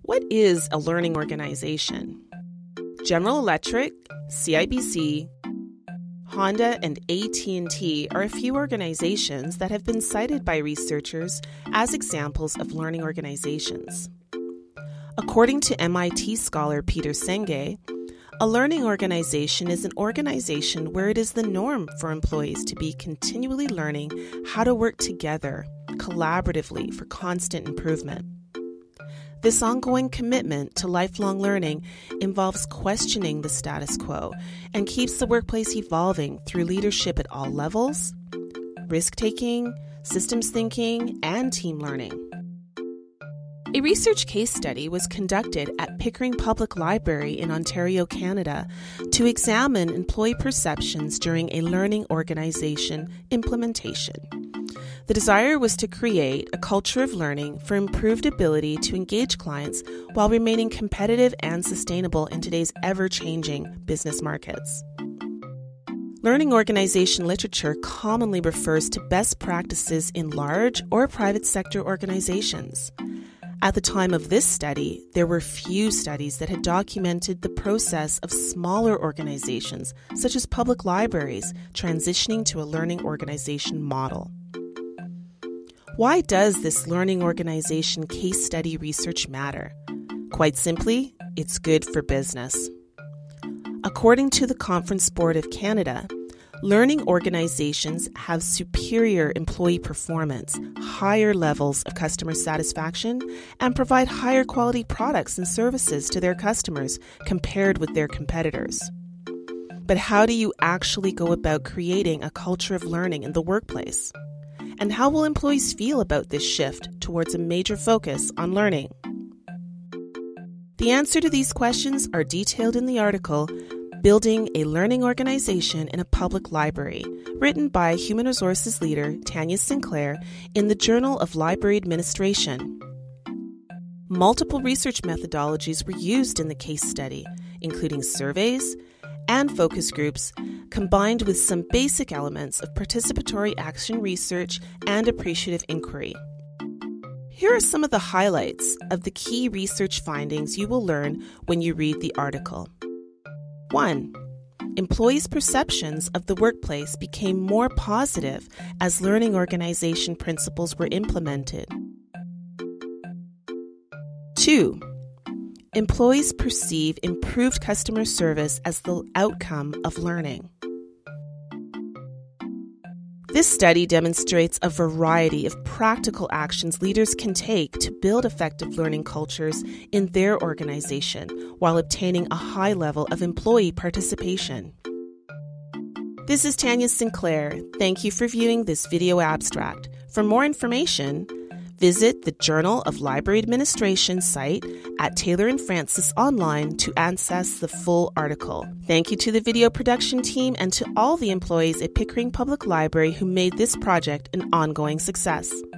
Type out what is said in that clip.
What is a learning organization? General Electric, CIBC, Honda, and AT&T are a few organizations that have been cited by researchers as examples of learning organizations. According to MIT scholar Peter Senge, a learning organization is an organization where it is the norm for employees to be continually learning how to work together, collaboratively for constant improvement. This ongoing commitment to lifelong learning involves questioning the status quo and keeps the workplace evolving through leadership at all levels, risk-taking, systems thinking, and team learning. A research case study was conducted at Pickering Public Library in Ontario, Canada, to examine employee perceptions during a learning organization implementation. The desire was to create a culture of learning for improved ability to engage clients while remaining competitive and sustainable in today's ever-changing business markets. Learning organization literature commonly refers to best practices in large or private sector organizations. At the time of this study, there were few studies that had documented the process of smaller organizations, such as public libraries, transitioning to a learning organization model. Why does this learning organization case study research matter? Quite simply, it's good for business. According to the Conference Board of Canada, learning organizations have superior employee performance, higher levels of customer satisfaction, and provide higher quality products and services to their customers compared with their competitors. But how do you actually go about creating a culture of learning in the workplace? And how will employees feel about this shift towards a major focus on learning? The answer to these questions are detailed in the article Building a Learning Organization in a Public Library, written by human resources leader Tanya Sinclair in the Journal of Library Administration. Multiple research methodologies were used in the case study, including surveys and focus groups, combined with some basic elements of participatory action research and appreciative inquiry. Here are some of the highlights of the key research findings you will learn when you read the article. 1. Employees' perceptions of the workplace became more positive as learning organization principles were implemented. 2. Employees perceive improved customer service as the outcome of learning. This study demonstrates a variety of practical actions leaders can take to build effective learning cultures in their organization while obtaining a high level of employee participation. This is Tanya Sinclair. Thank you for viewing this video abstract. For more information, visit the Journal of Library Administration site at Taylor & Francis online to access the full article. Thank you to the video production team and to all the employees at Pickering Public Library who made this project an ongoing success.